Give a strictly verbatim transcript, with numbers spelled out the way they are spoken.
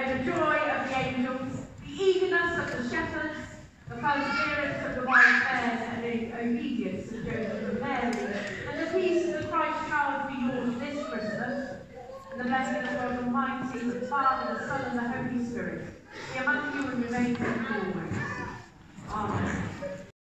the joy of the angels, the eagerness of the shepherds, the perseverance of the wild bears, and the obedience of Joseph and Mary, and the peace of the Christ child be yours this Christmas, and the blessing of God Almighty, the Father, the Son, and the Holy Spirit, be among you and remain with you always.